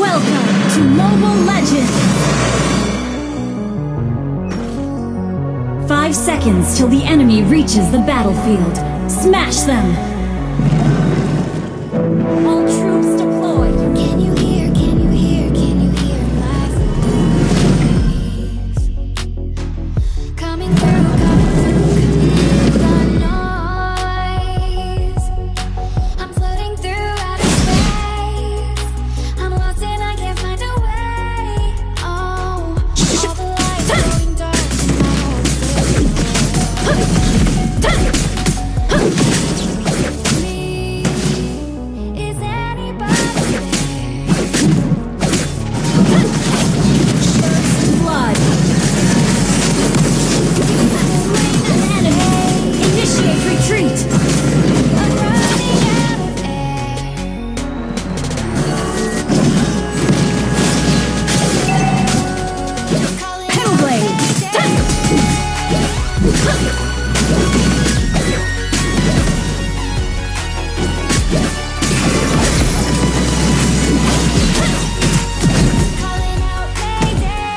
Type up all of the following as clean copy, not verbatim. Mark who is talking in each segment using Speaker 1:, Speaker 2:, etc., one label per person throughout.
Speaker 1: Welcome to Mobile Legends! 5 seconds till the enemy reaches the battlefield. Smash them! All troops deployed!
Speaker 2: Can you hear, can you hear, can you hear my voice? Coming through the noise. I'm floating through outer space. I'm lost and I can't find a way. Oh, all the lights going dark and my whole is anybody there?
Speaker 1: Blood! Slain an enemy! Initiate retreat!
Speaker 2: I'm running out of air. Calling
Speaker 1: Petal blade!
Speaker 2: calling out Mayday.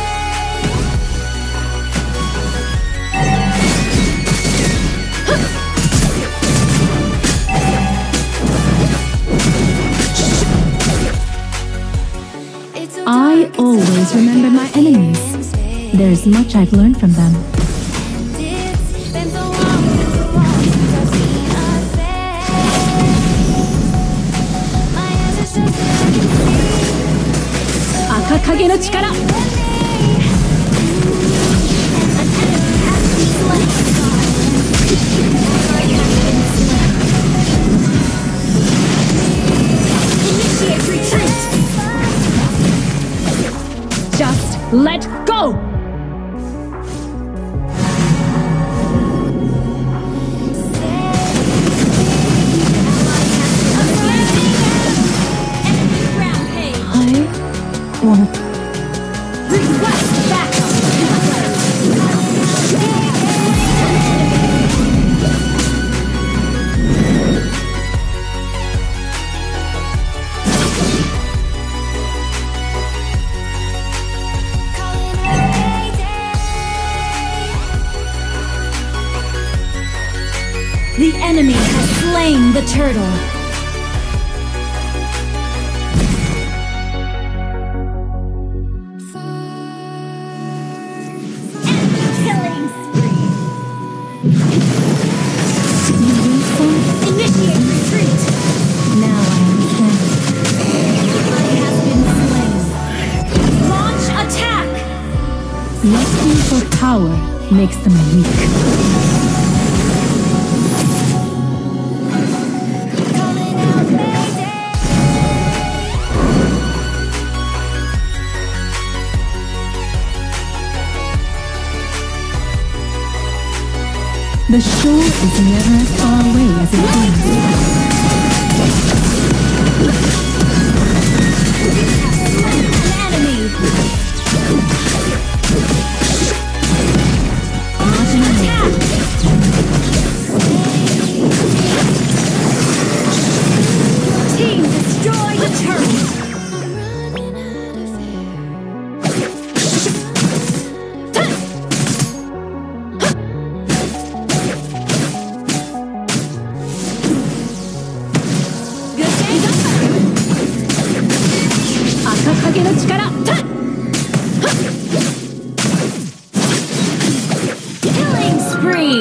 Speaker 2: It's so
Speaker 3: I
Speaker 2: dark,
Speaker 3: always remember my enemies. There's much I've learned from them.
Speaker 2: it's been so long since the walls have seen us there. My eyes are so
Speaker 3: Akakage no chikara!
Speaker 1: Initiate retreat!
Speaker 3: Just let go!
Speaker 1: Enemy rampage!
Speaker 3: I won't.
Speaker 1: Request backup!
Speaker 2: calling out Mayday.
Speaker 1: The enemy has slain the turtle. Killing spree.
Speaker 3: You need some?
Speaker 1: Initiate retreat.
Speaker 3: Now I understand.
Speaker 1: Ally has been slain. Launch attack.
Speaker 3: Lusting for power makes them weak.
Speaker 2: Calling out Mayday.
Speaker 3: The shore is never as far away as it seems.
Speaker 1: An enemy.
Speaker 3: Launching
Speaker 1: Attack. Team destroy the turtle.
Speaker 2: I'm running out of air.
Speaker 1: Good game.
Speaker 3: Akakage no chikara!
Speaker 1: Killing spree.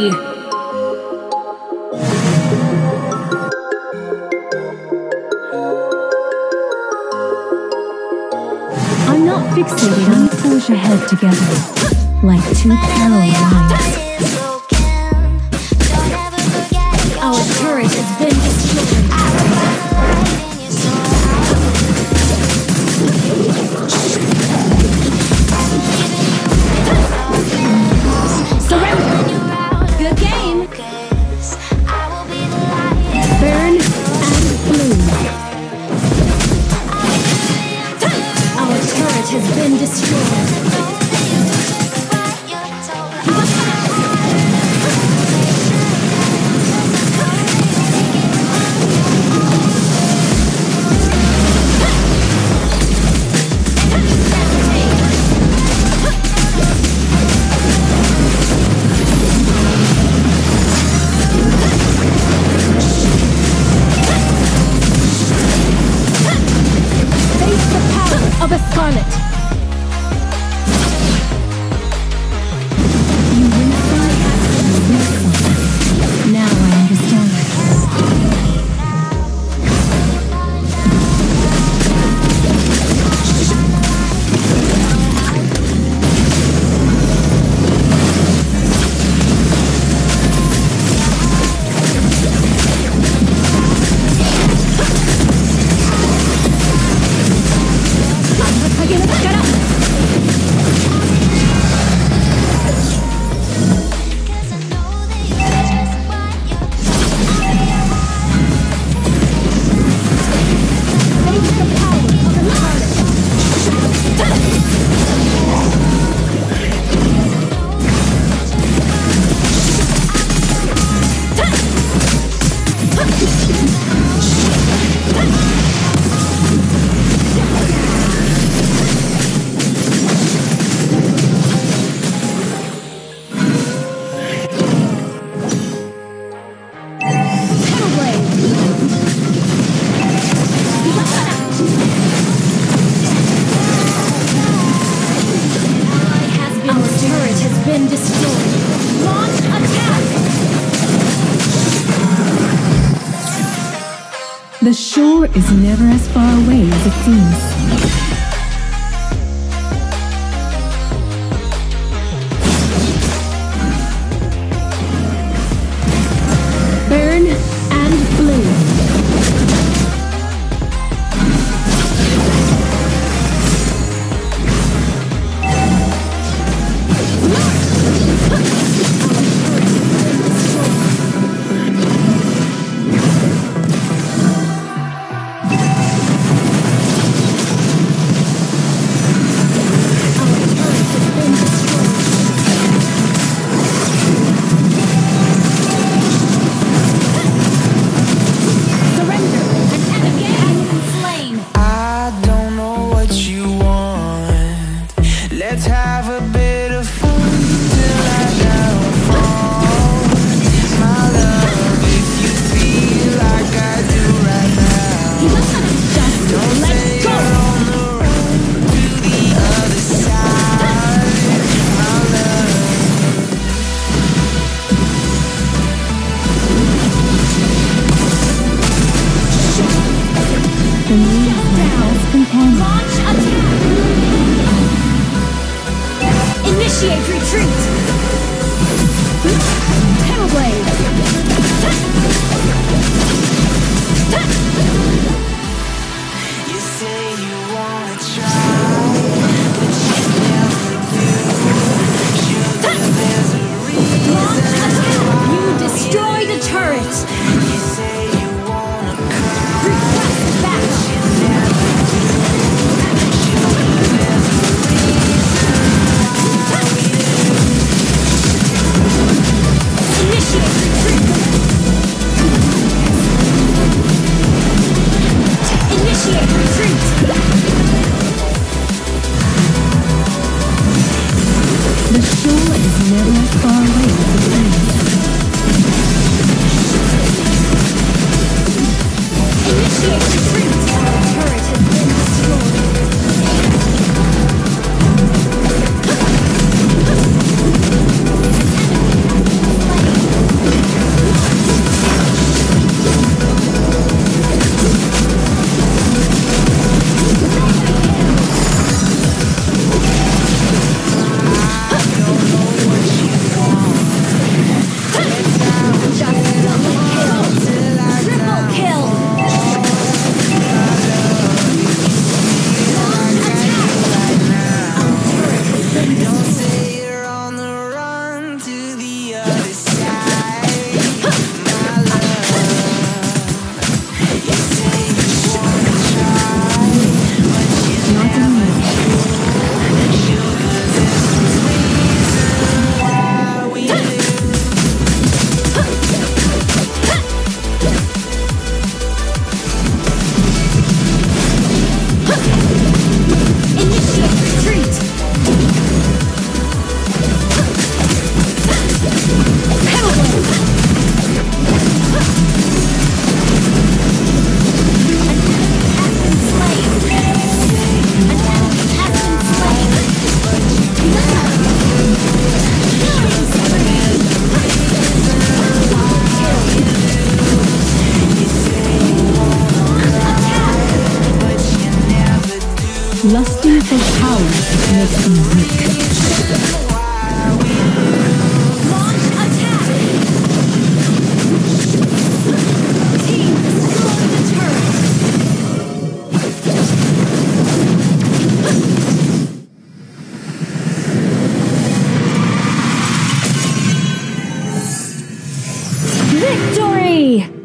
Speaker 3: I'm not fixated on push ahead together, like two parallel lines.
Speaker 1: Our turret has been destroyed. Surrender. Good game.
Speaker 3: Burn and bloom.
Speaker 1: Our turret has been destroyed. Scarlet.
Speaker 3: You win now I understand. The shore is never as far away as it seems. Burn and bloom.
Speaker 1: Initiate retreat! Terrorblade!
Speaker 4: You say you wanna try, but you never do. Sugar, there's a reason.
Speaker 1: Launch attack! You destroy the turret!
Speaker 4: You say you wanna come,
Speaker 1: Request batch!
Speaker 3: Lusting for power makes them weak.
Speaker 1: Launch attack! Team, destroy the turret! Victory!